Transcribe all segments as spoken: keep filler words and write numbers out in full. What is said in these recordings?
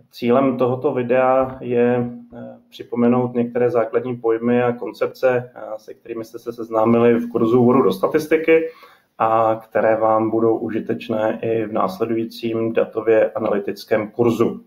Cílem tohoto videa je připomenout některé základní pojmy a koncepce, se kterými jste se seznámili v kurzu Úvodu do statistiky a které vám budou užitečné i v následujícím datově analytickém kurzu.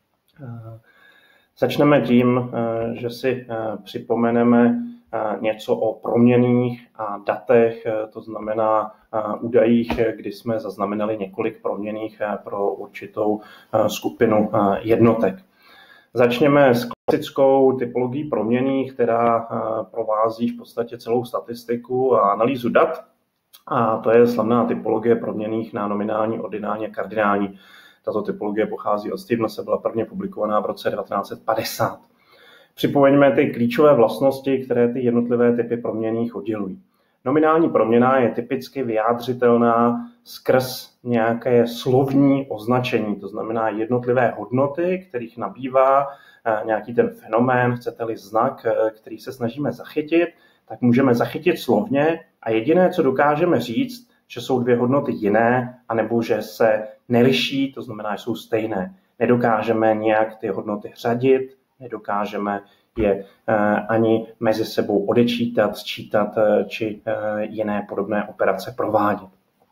Začneme tím, že si připomeneme něco o proměnných a datech, to znamená údajích, kdy jsme zaznamenali několik proměnných pro určitou skupinu jednotek. Začněme s klasickou typologií proměnných, která provází v podstatě celou statistiku a analýzu dat. A to je slavná typologie proměnných na nominální, ordinální a kardinální. Tato typologie pochází od Stevense, byla prvně publikovaná v roce devatenáct set padesát. Připomeňme ty klíčové vlastnosti, které ty jednotlivé typy proměnných oddělují. Nominální proměna je typicky vyjádřitelná skrz nějaké slovní označení, to znamená jednotlivé hodnoty, kterých nabývá nějaký ten fenomén, chcete-li znak, který se snažíme zachytit, tak můžeme zachytit slovně a jediné, co dokážeme říct, že jsou dvě hodnoty jiné, anebo že se neliší, to znamená, že jsou stejné. Nedokážeme nějak ty hodnoty řadit, nedokážeme je ani mezi sebou odečítat, sčítat či jiné podobné operace provádět.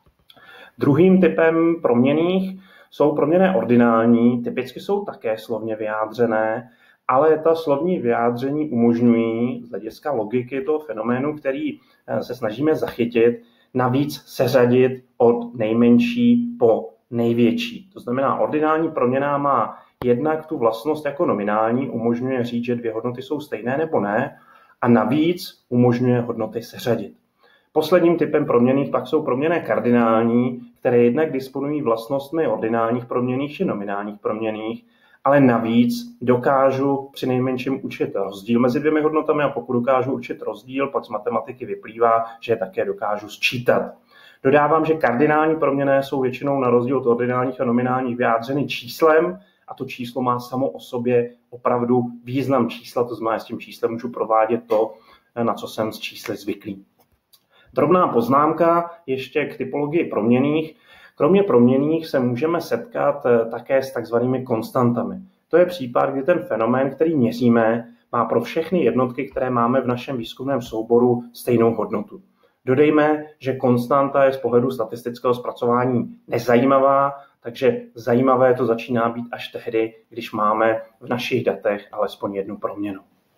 Druhým typem proměnných jsou proměnné ordinální, typicky jsou také slovně vyjádřené, ale ta slovní vyjádření umožňují z hlediska logiky toho fenoménu, který se snažíme zachytit, navíc seřadit od nejmenší po největší. To znamená, ordinální proměna má jednak tu vlastnost jako nominální, umožňuje říct, že dvě hodnoty jsou stejné nebo ne, a navíc umožňuje hodnoty seřadit. Posledním typem proměnných pak jsou proměnné kardinální, které jednak disponují vlastnostmi ordinálních proměnných či nominálních proměnných, ale navíc dokážu při nejmenším učit rozdíl mezi dvěmi hodnotami a pokud dokážu učit rozdíl, pak z matematiky vyplývá, že je také dokážu sčítat. Dodávám, že kardinální proměnné jsou většinou na rozdíl od ordinálních a nominálních vyjádřeny číslem a to číslo má samo o sobě opravdu význam čísla, to znamená, s tím číslem můžu provádět to, na co jsem s čísly zvyklý. Drobná poznámka ještě k typologii proměnných. Kromě proměnných se můžeme setkat také s takzvanými konstantami. To je případ, kdy ten fenomén, který měříme, má pro všechny jednotky, které máme v našem výzkumném souboru, stejnou hodnotu. Dodejme, že konstanta je z pohledu statistického zpracování nezajímavá, takže zajímavé to začíná být až tehdy, když máme v našich datech alespoň jednu proměnu.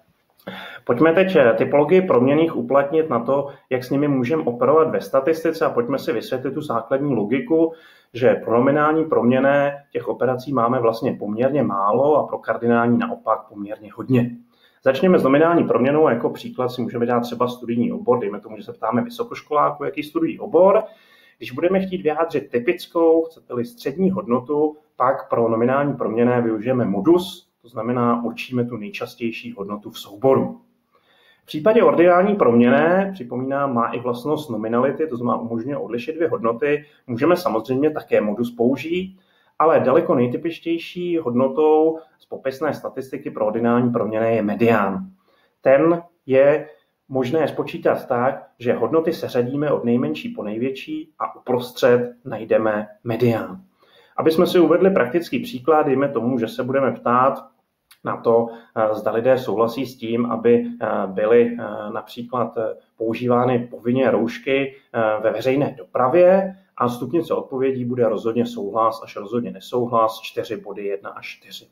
Pojďme teď typologii proměnných uplatnit na to, jak s nimi můžeme operovat ve statistice a pojďme si vysvětlit tu základní logiku, že pro nominální proměnné těch operací máme vlastně poměrně málo a pro kardinální naopak poměrně hodně. Začněme s nominální proměnou, jako příklad si můžeme dát třeba studijní obor, dejme tomu, že se ptáme vysokoškoláku, jaký studují obor. Když budeme chtít vyjádřit typickou, chcete-li střední hodnotu, pak pro nominální proměnné využijeme modus, to znamená určíme tu nejčastější hodnotu v souboru. V případě ordinální proměnné, připomínám, má i vlastnost nominality, to znamená umožňuje odlišit dvě hodnoty, můžeme samozřejmě také modus použít, ale daleko nejtypičtější hodnotou z popisné statistiky pro ordinální proměnné je medián. Ten je možné spočítat tak, že hodnoty seřadíme od nejmenší po největší a uprostřed najdeme medián. Aby jsme si uvedli praktický příklad, dejme tomu, že se budeme ptát na to, zda lidé souhlasí s tím, aby byly například používány povinně roušky ve veřejné dopravě a stupnice odpovědí bude rozhodně souhlas až rozhodně nesouhlas, čtyři body, jedna až čtyři.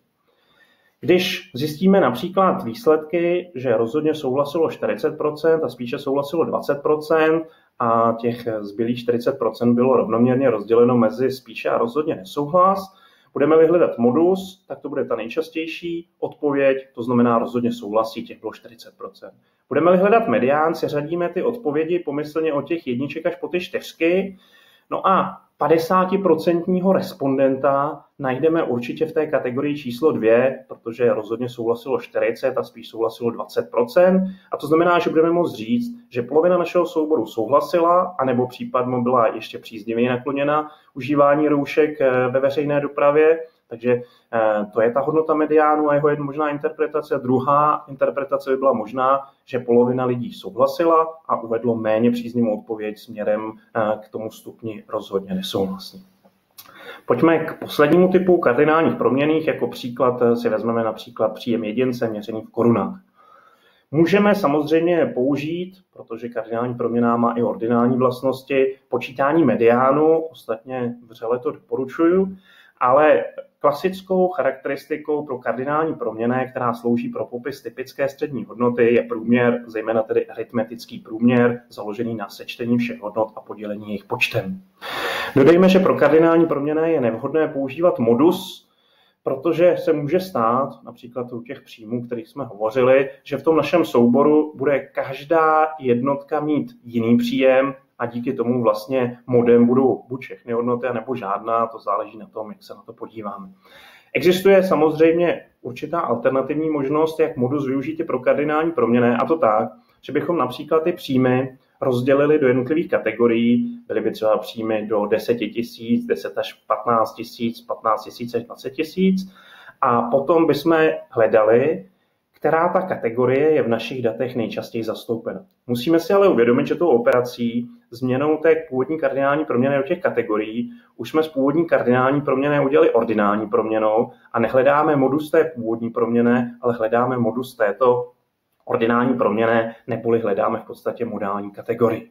Když zjistíme například výsledky, že rozhodně souhlasilo čtyřicet procent a spíše souhlasilo dvacet procent a těch zbylých čtyřicet procent bylo rovnoměrně rozděleno mezi spíše a rozhodně nesouhlas, budeme vyhledat modus, tak to bude ta nejčastější odpověď, to znamená rozhodně souhlasí, těch bylo čtyřicet procent. Budeme hledat medián, seřadíme ty odpovědi pomyslně od těch jedniček až po ty čtyřky, no a padesátprocentního respondenta najdeme určitě v té kategorii číslo dvě, protože rozhodně souhlasilo čtyřicet a spíš souhlasilo dvacet procent. A to znamená, že budeme moct říct, že polovina našeho souboru souhlasila, anebo případně byla ještě příznivě nakloněna užívání roušek ve veřejné dopravě. Takže to je ta hodnota mediánu a jeho jedna možná interpretace. Druhá interpretace by byla možná, že polovina lidí souhlasila a uvedlo méně příznivou odpověď směrem k tomu stupni rozhodně nesouhlasí. Pojďme k poslednímu typu kardinálních proměnných. Jako příklad si vezmeme například příjem jedince měřený v korunách. Můžeme samozřejmě použít, protože kardinální proměnná má i ordinální vlastnosti, počítání mediánu, ostatně vřele to doporučuju, ale klasickou charakteristikou pro kardinální proměnné, která slouží pro popis typické střední hodnoty, je průměr, zejména tedy aritmetický průměr, založený na sečtení všech hodnot a podělení jejich počtem. Dodejme, že pro kardinální proměnné je nevhodné používat modus, protože se může stát, například u těch příjmů, kterých jsme hovořili, že v tom našem souboru bude každá jednotka mít jiný příjem a díky tomu vlastně modem budou buď všechny hodnoty, nebo žádná, to záleží na tom, jak se na to podíváme. Existuje samozřejmě určitá alternativní možnost, jak modus využít i pro kardinální proměnné, a to tak, že bychom například ty příjmy rozdělili do jednotlivých kategorií, byly by třeba příjmy do deset tisíc, deset až patnáct tisíc, patnáct tisíc až dvacet tisíc a potom bychom hledali, která ta kategorie je v našich datech nejčastěji zastoupena. Musíme si ale uvědomit, že tou operací změnou té původní kardinální proměny do těch kategorií už jsme z původní kardinální proměny udělali ordinální proměnou a nehledáme modus té původní proměny, ale hledáme modus této ordinální proměny, neboli hledáme v podstatě modální kategorii.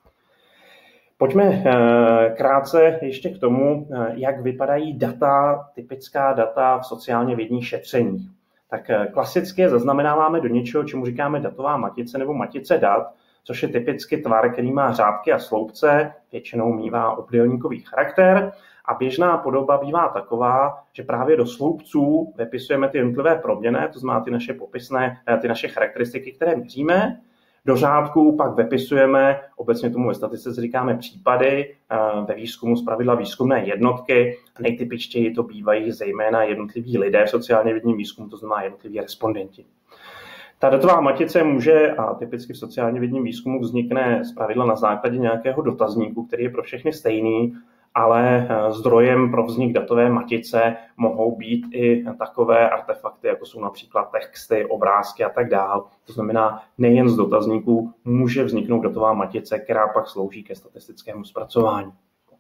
Pojďme krátce ještě k tomu, jak vypadají data, typická data v sociálně vědních šetřeních. Tak klasicky zaznamenáváme do něčeho, čemu říkáme datová matice nebo matice dat, což je typicky tvar, který má řádky a sloupce, většinou mívá obdélníkový charakter a běžná podoba bývá taková, že právě do sloupců vypisujeme ty jednotlivé proměnné, to znamená ty naše popisné, ty naše charakteristiky, které měříme. Do řádků pak vypisujeme, obecně tomu ve statistice říkáme případy, ve výzkumu zpravidla výzkumné jednotky. Nejtypičtěji to bývají zejména jednotliví lidé v sociálně vědním výzkumu, to znamená jednotliví respondenti. Ta datová matice může, a typicky v sociálně vědním výzkumu vznikne zpravidla na základě nějakého dotazníku, který je pro všechny stejný, ale zdrojem pro vznik datové matice mohou být i takové artefakty, jako jsou například texty, obrázky a tak dále. To znamená, nejen z dotazníků může vzniknout datová matice, která pak slouží ke statistickému zpracování.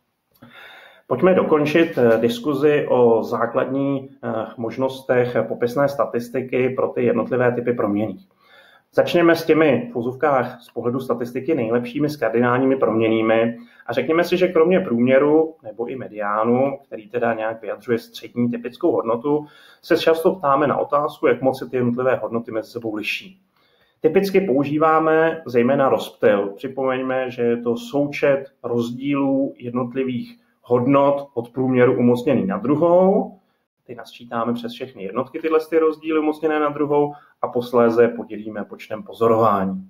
Pojďme dokončit diskuzi o základních možnostech popisné statistiky pro ty jednotlivé typy proměnných. Začněme s těmi v uvozovkách z pohledu statistiky nejlepšími s kardinálními proměnnými a řekněme si, že kromě průměru nebo i mediánu, který teda nějak vyjadřuje střední typickou hodnotu, se často ptáme na otázku, jak moc se ty jednotlivé hodnoty mezi sebou liší. Typicky používáme zejména rozptyl. Připomeňme, že je to součet rozdílů jednotlivých hodnot od průměru umocněný na druhou. Ty nasčítáme přes všechny jednotky tyhle ty rozdíly umocněné na druhou a posléze podělíme počtem pozorování.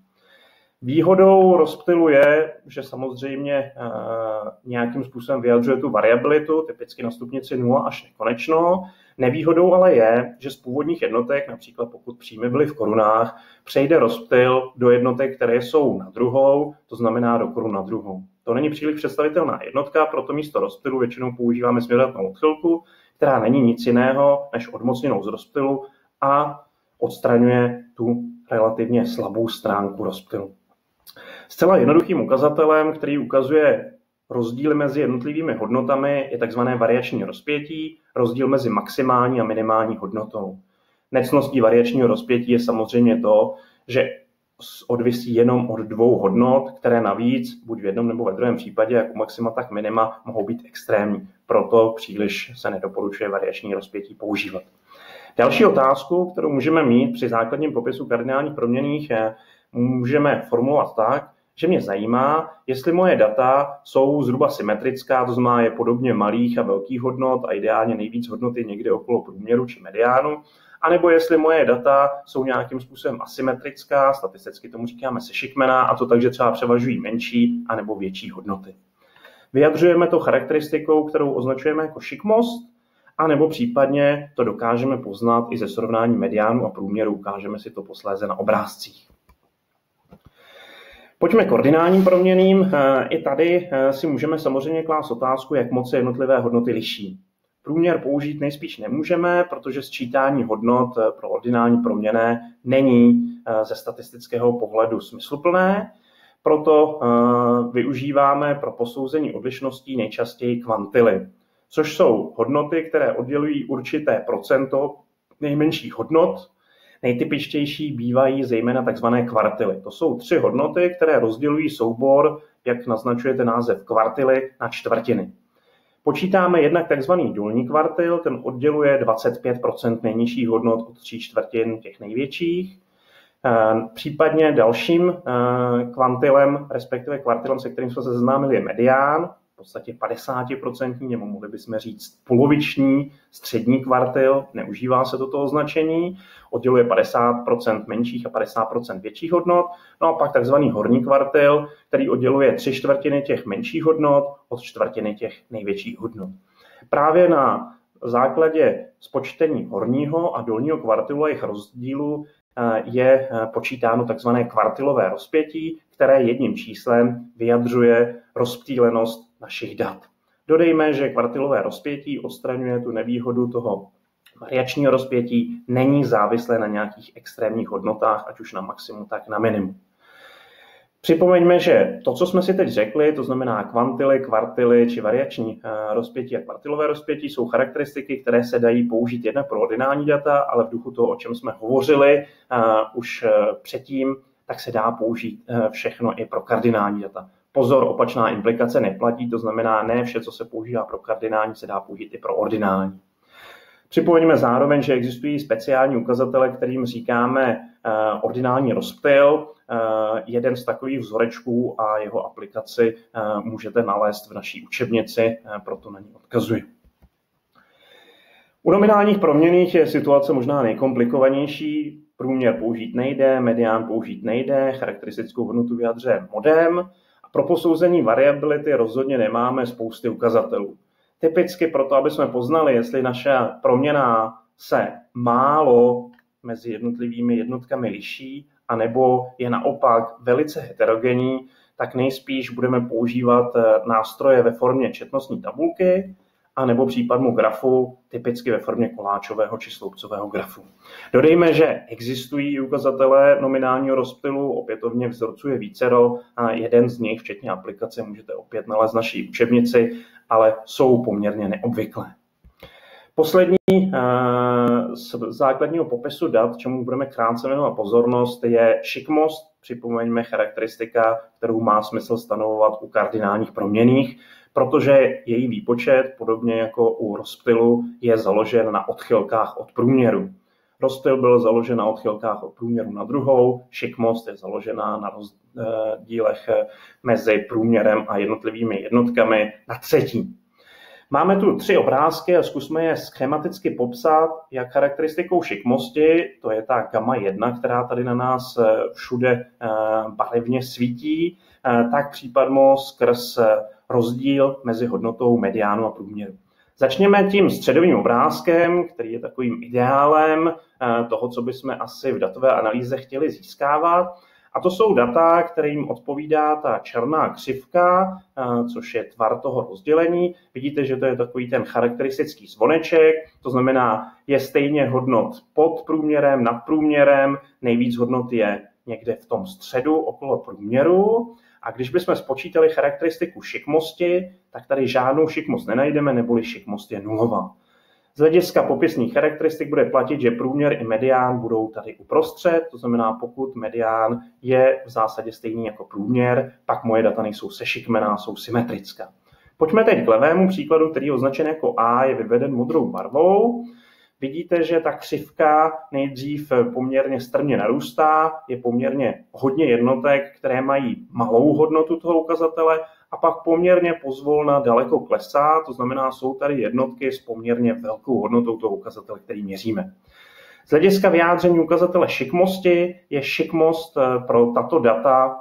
Výhodou rozptylu je, že samozřejmě e, nějakým způsobem vyjadřuje tu variabilitu, typicky na stupnici nula až nekonečno. Nevýhodou ale je, že z původních jednotek, například pokud příjmy byly v korunách, přejde rozptyl do jednotek, které jsou na druhou, to znamená do korun na druhou. To není příliš představitelná jednotka, proto místo rozptylu většinou používáme směrodatnou odchylku, která není nic jiného než odmocněnou z rozptylu a odstraňuje tu relativně slabou stránku rozptylu. Zcela jednoduchým ukazatelem, který ukazuje rozdíl mezi jednotlivými hodnotami, je tzv. Variační rozpětí, rozdíl mezi maximální a minimální hodnotou. Necností variačního rozpětí je samozřejmě to, že odvisí jenom od dvou hodnot, které navíc, buď v jednom nebo ve druhém případě, jak u maxima, tak minima, mohou být extrémní. Proto příliš se nedoporučuje variační rozpětí používat. Další otázku, kterou můžeme mít při základním popisu kardinálních proměnných, je, můžeme formulovat tak, že mě zajímá, jestli moje data jsou zhruba symetrická, to znamená je podobně malých a velkých hodnot a ideálně nejvíc hodnoty někde okolo průměru či mediánu, anebo jestli moje data jsou nějakým způsobem asymetrická, statisticky tomu říkáme sešikmená, a to takže třeba převažují menší anebo větší hodnoty. Vyjadřujeme to charakteristikou, kterou označujeme jako šikmost, anebo případně to dokážeme poznat i ze srovnání mediánu a průměru, ukážeme si to posléze na obrázcích. Pojďme k ordinálním proměnným. I tady si můžeme samozřejmě klást otázku, jak moc se jednotlivé hodnoty liší. Průměr použít nejspíš nemůžeme, protože sčítání hodnot pro ordinální proměnné není ze statistického pohledu smysluplné. Proto využíváme pro posouzení odlišností nejčastěji kvantily, což jsou hodnoty, které oddělují určité procento nejmenších hodnot. Nejtypičtější bývají zejména tzv. Kvartily. To jsou tři hodnoty, které rozdělují soubor, jak naznačujete název kvartily, na čtvrtiny. Počítáme jednak tzv. Dolní kvartil, ten odděluje dvacet pět procent nejnižších hodnot od tří čtvrtin těch největších. Případně dalším kvantilem, respektive kvartilem, se kterým jsme se seznámili, je medián, v podstatě padesát procent, nebo mohli bychom říct poloviční střední kvartil, neužívá se toto označení, odděluje padesát procent menších a padesát procent větších hodnot. No a pak takzvaný horní kvartil, který odděluje tři čtvrtiny těch menších hodnot od čtvrtiny těch největších hodnot. Právě na základě spočtení horního a dolního kvartilu a jejich rozdílu je počítáno takzvané kvartilové rozpětí, které jedním číslem vyjadřuje rozptýlenost našich dat. Dodejme, že kvartilové rozpětí odstraňuje tu nevýhodu toho variačního rozpětí, není závislé na nějakých extrémních hodnotách, ať už na maximum, tak na minimum. Připomeňme, že to, co jsme si teď řekli, to znamená kvantily, kvartily či variační rozpětí a kvartilové rozpětí, jsou charakteristiky, které se dají použít jednak pro ordinální data, ale v duchu toho, o čem jsme hovořili už předtím, tak se dá použít všechno i pro kardinální data. Pozor, opačná implikace neplatí, to znamená, ne vše, co se používá pro kardinální, se dá použít i pro ordinální. Připomeňme zároveň, že existují speciální ukazatele, kterým říkáme ordinální rozptyl. Jeden z takových vzorečků a jeho aplikaci můžete nalézt v naší učebnici, proto na ní odkazuji. U nominálních proměnných je situace možná nejkomplikovanější. Průměr použít nejde, medián použít nejde, charakteristickou hodnotu vyjadřuje modem. A pro posouzení variability rozhodně nemáme spousty ukazatelů. Typicky proto, aby jsme poznali, jestli naše proměna se málo mezi jednotlivými jednotkami liší, anebo je naopak velice heterogenní, tak nejspíš budeme používat nástroje ve formě četnostní tabulky, anebo případnou grafu, typicky ve formě koláčového či sloupcového grafu. Dodejme, že existují ukazatele nominálního rozptylu, opětovně vzorcuje vícero, a jeden z nich, včetně aplikace, můžete opět nalézt v naší učebnici, ale jsou poměrně neobvyklé. Poslední z základního popisu dat, čemu budeme krátce věnovat pozornost, je šikmost. Připomeňme charakteristika, kterou má smysl stanovovat u kardinálních proměnných, protože její výpočet, podobně jako u rozptylu, je založen na odchylkách od průměru. Rozptyl byl založen na odchylkách od průměru na druhou, šikmost je založená na rozdílech mezi průměrem a jednotlivými jednotkami na třetí. Máme tu tři obrázky a zkusme je schematicky popsat, jak charakteristikou šikmosti, to je ta gamma jedna, která tady na nás všude barevně svítí, tak případmo skrz rozdíl mezi hodnotou mediánu a průměru. Začněme tím středovým obrázkem, který je takovým ideálem toho, co bychom asi v datové analýze chtěli získávat. A to jsou data, kterým odpovídá ta černá křivka, což je tvar toho rozdělení. Vidíte, že to je takový ten charakteristický zvoneček, to znamená, je stejně hodnot pod průměrem, nad průměrem, nejvíc hodnot je někde v tom středu okolo průměru. A když bychom spočítali charakteristiku šikmosti, tak tady žádnou šikmost nenajdeme, neboli šikmost je nulová. Z hlediska popisných charakteristik bude platit, že průměr i medián budou tady uprostřed, to znamená, pokud medián je v zásadě stejný jako průměr, pak moje data nejsou sešikmená, jsou symetrická. Pojďme teď k levému příkladu, který je označen jako A, je vyveden modrou barvou. Vidíte, že ta křivka nejdřív poměrně strmě narůstá, je poměrně hodně jednotek, které mají malou hodnotu toho ukazatele, a pak poměrně pozvolna daleko klesá, to znamená, jsou tady jednotky s poměrně velkou hodnotou toho ukazatele, který měříme. Z hlediska vyjádření ukazatele šikmosti je šikmost pro tato data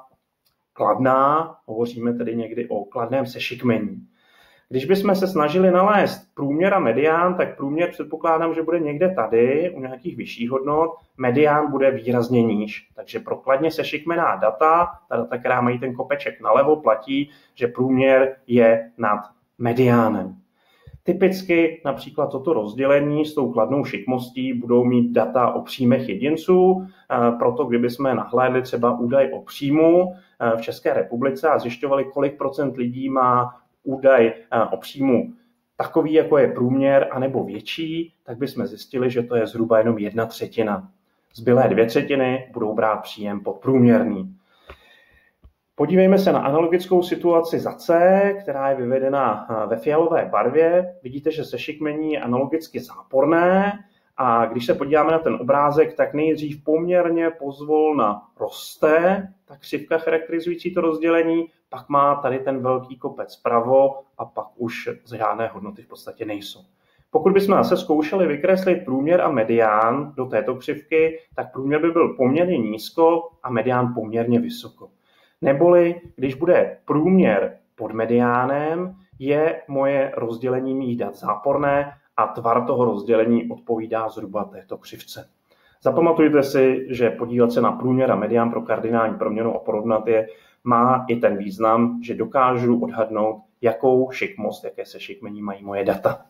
kladná, hovoříme tedy někdy o kladném sešikmení. Když bychom se snažili nalézt průměr a medián, tak průměr předpokládám, že bude někde tady, u nějakých vyšších hodnot, medián bude výrazně níž. Takže pro kladně sešikmená data, ta data, která mají ten kopeček nalevo, platí, že průměr je nad mediánem. Typicky například toto rozdělení s tou kladnou šikmostí budou mít data o příjmech jedinců, proto kdybychom nahlédli třeba údaj o příjmu v České republice a zjišťovali, kolik procent lidí má údaj o příjmu takový, jako je průměr, anebo větší, tak bychom zjistili, že to je zhruba jenom jedna třetina. Zbylé dvě třetiny budou brát příjem podprůměrný. Podívejme se na analogickou situaci za C, která je vyvedena ve fialové barvě. Vidíte, že sešikmení je analogicky záporné a když se podíváme na ten obrázek, tak nejdřív poměrně pozvolna roste ta křivka charakterizující to rozdělení, pak má tady ten velký kopec vpravo a pak už žádné hodnoty v podstatě nejsou. Pokud bychom zase zkoušeli vykreslit průměr a medián do této křivky, tak průměr by byl poměrně nízko a medián poměrně vysoko. Neboli, když bude průměr pod mediánem, je moje rozdělení mých dat záporné a tvar toho rozdělení odpovídá zhruba této křivce. Zapamatujte si, že podívat se na průměr a medián pro kardinální proměnu a porovnat je má i ten význam, že dokážu odhadnout, jakou šikmost, jaké sešikmení mají moje data.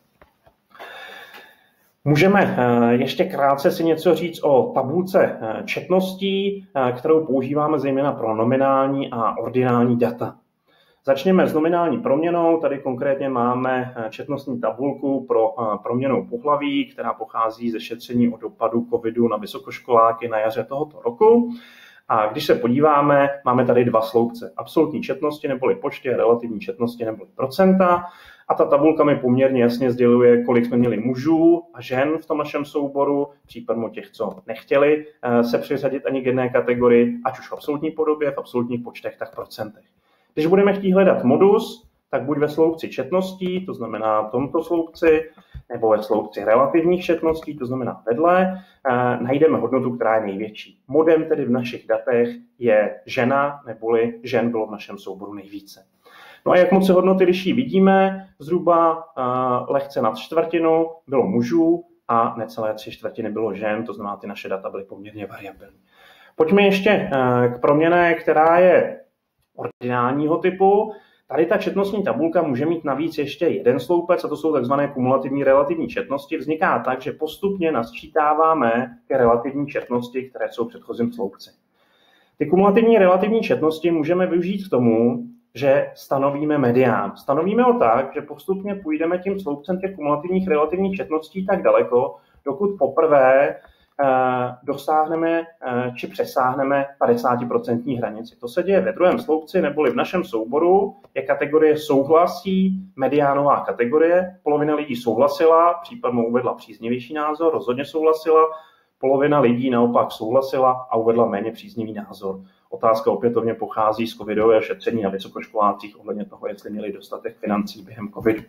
Můžeme ještě krátce si něco říct o tabulce četností, kterou používáme zejména pro nominální a ordinální data. Začněme s nominální proměnou. Tady konkrétně máme četnostní tabulku pro proměnou pohlaví, která pochází ze šetření o dopadu covidu na vysokoškoláky na jaře tohoto roku. A když se podíváme, máme tady dva sloupce. Absolutní četnosti neboli počty a relativní četnosti neboli procenta. A ta tabulka mi poměrně jasně sděluje, kolik jsme měli mužů a žen v tom našem souboru, případně těch, co nechtěli se přiřadit ani k jedné kategorii, ať už v absolutní podobě, v absolutních počtech, tak v procentech. Když budeme chtít hledat modus, tak buď ve sloupci četností, to znamená tomto sloupci, nebo ve sloupci relativních četností, to znamená vedle, najdeme hodnotu, která je největší. Modem tedy v našich datech je žena, neboli žen bylo v našem souboru nejvíce. No a jak moc se hodnoty liší, vidíme, zhruba uh, lehce nad čtvrtinu bylo mužů a necelé tři čtvrtiny bylo žen, to znamená, ty naše data byly poměrně variabilní. Pojďme ještě uh, k proměnné, která je ordinálního typu. Tady ta četnostní tabulka může mít navíc ještě jeden sloupec, a to jsou tzv. Kumulativní relativní četnosti. Vzniká tak, že postupně nasčítáváme ty relativní četnosti, které jsou v předchozím sloupci. Ty kumulativní relativní četnosti můžeme využít k tomu, že stanovíme medián. Stanovíme ho tak, že postupně půjdeme tím sloupcem těch kumulativních relativních četností tak daleko, dokud poprvé eh, dosáhneme eh, či přesáhneme padesát procent hranici. To se děje ve druhém sloupci, neboli v našem souboru je kategorie souhlasí, mediánová kategorie. Polovina lidí souhlasila, případně uvedla příznivější názor, rozhodně souhlasila. Polovina lidí naopak souhlasila a uvedla méně příznivý názor. Otázka opětovně pochází z covidového šetření na vysokoškolácích ohledně toho, jestli měli dostatek financí během covidu.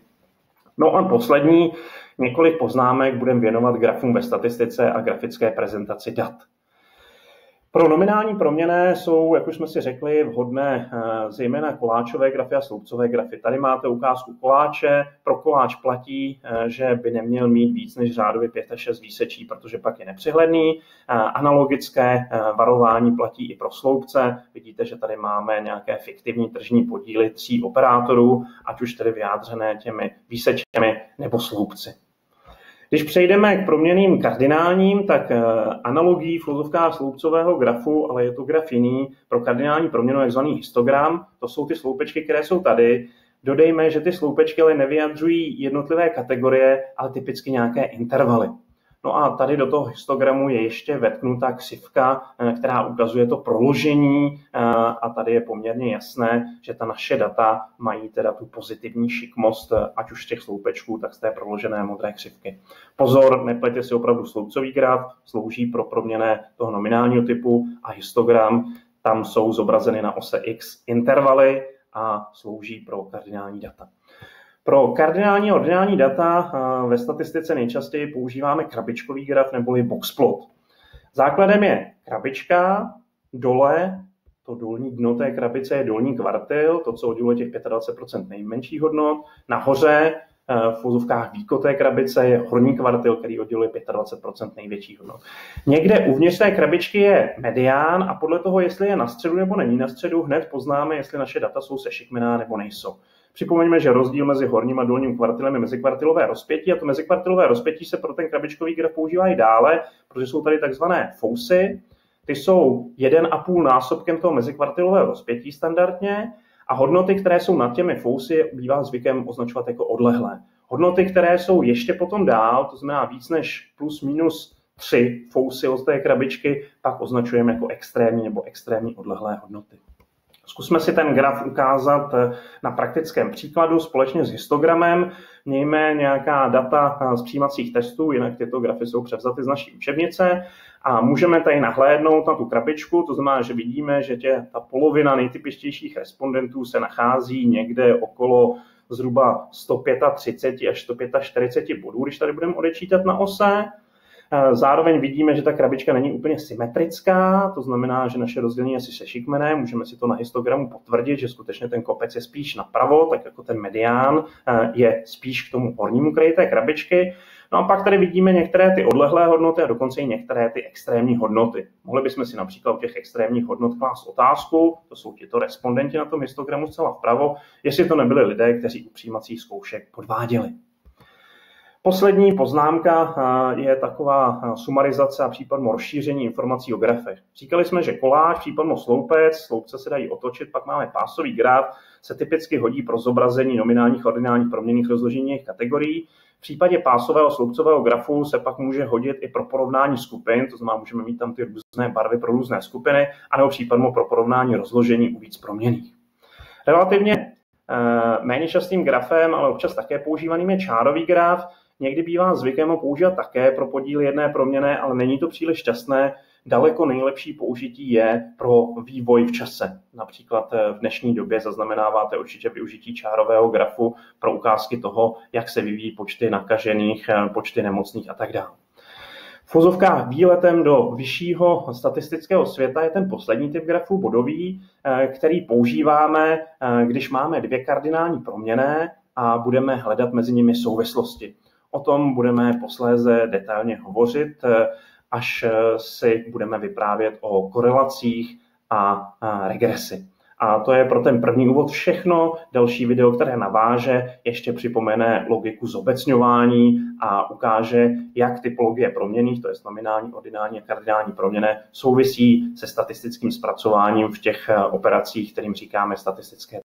No a poslední několik poznámek budeme věnovat grafům ve statistice a grafické prezentaci dat. Pro nominální proměnné jsou, jak už jsme si řekli, vhodné zejména koláčové grafy a sloupcové grafy. Tady máte ukázku koláče. Pro koláč platí, že by neměl mít víc než řádově pět až šest výsečí, protože pak je nepřehledný. Analogické varování platí i pro sloupce. Vidíte, že tady máme nějaké fiktivní tržní podíly tří operátorů, ať už tedy vyjádřené těmi výsečemi nebo sloupci. Když přejdeme k proměnným kardinálním, tak analogií v uvozovkách sloupcového grafu, ale je to graf jiný, pro kardinální proměnu takzvaný histogram, to jsou ty sloupečky, které jsou tady. Dodejme, že ty sloupečky ale nevyjadřují jednotlivé kategorie, ale typicky nějaké intervaly. No a tady do toho histogramu je ještě vetknutá křivka, která ukazuje to proložení a tady je poměrně jasné, že ta naše data mají teda tu pozitivní šikmost, ať už z těch sloupečků, tak z té proložené modré křivky. Pozor, nepleťte si opravdu sloupcový graf, slouží pro proměnné toho nominálního typu a histogram, tam jsou zobrazeny na ose X intervaly a slouží pro kardinální data. Pro kardinální a ordinální data ve statistice nejčastěji používáme krabičkový graf neboli boxplot. Základem je krabička, dole, to dolní dno té krabice je dolní kvartil, to, co odděluje těch dvacet pět procent nejmenších hodnot. Nahoře v uvozovkách výko té krabice je horní kvartil, který odděluje dvacet pět procent největších hodnot. Někde uvnitř té krabičky je medián a podle toho, jestli je na středu nebo není na středu, hned poznáme, jestli naše data jsou sešikmená nebo nejsou. Připomeňme, že rozdíl mezi horním a dolním kvartilem je mezikvartilové rozpětí a to mezikvartilové rozpětí se pro ten krabičkový graf používá i dále, protože jsou tady takzvané fousy. Ty jsou jeden a půl násobkem toho mezikvartilového rozpětí standardně a hodnoty, které jsou nad těmi fousy, bývá zvykem označovat jako odlehlé. Hodnoty, které jsou ještě potom dál, to znamená víc než plus minus tři fousy od té krabičky, pak označujeme jako extrémní nebo extrémně odlehlé hodnoty. Zkusme si ten graf ukázat na praktickém příkladu společně s histogramem. Mějme nějaká data z přijímacích testů, jinak tyto grafy jsou převzaty z naší učebnice a můžeme tady nahlédnout na tu krabičku, to znamená, že vidíme, že tě, ta polovina nejtypičtějších respondentů se nachází někde okolo zhruba sto třicet pět až sto čtyřicet pět bodů, když tady budeme odečítat na ose. Zároveň vidíme, že ta krabička není úplně symetrická, to znamená, že naše rozdělení je asi sešikmené, můžeme si to na histogramu potvrdit, že skutečně ten kopec je spíš napravo, tak jako ten medián je spíš k tomu hornímu kraji té krabičky. No a pak tady vidíme některé ty odlehlé hodnoty a dokonce i některé ty extrémní hodnoty. Mohli bychom si například u těch extrémních hodnot klást otázku, to jsou tito respondenti na tom histogramu zcela vpravo, jestli to nebyli lidé, kteří u přijímacích zkoušek podváděli. Poslední poznámka je taková sumarizace a případně rozšíření informací o grafech. Říkali jsme, že koláč, případně sloupec, sloupce se dají otočit, pak máme pásový graf, se typicky hodí pro zobrazení nominálních a ordinálních proměnných rozložení jejich kategorií. V případě pásového sloupcového grafu se pak může hodit i pro porovnání skupin, to znamená, můžeme mít tam ty různé barvy pro různé skupiny, anebo případně pro porovnání rozložení u víc proměnných. Relativně méně častým grafem, ale občas také používaným je čárový graf. Někdy bývá zvykem ho používat také pro podíl jedné proměnné, ale není to příliš šťastné. Daleko nejlepší použití je pro vývoj v čase. Například v dnešní době zaznamenáváte určitě využití čárového grafu pro ukázky toho, jak se vyvíjí počty nakažených, počty nemocných a tak dále. V uvozovkách výletem do vyššího statistického světa je ten poslední typ grafu, bodový, který používáme, když máme dvě kardinální proměnné a budeme hledat mezi nimi souvislosti. O tom budeme posléze detailně hovořit, až si budeme vyprávět o korelacích a regresi. A to je pro ten první úvod všechno. Další video, které naváže, ještě připomene logiku zobecňování a ukáže, jak typologie proměnných, to je nominální, ordinální a kardinální proměnné, souvisí se statistickým zpracováním v těch operacích, kterým říkáme statistické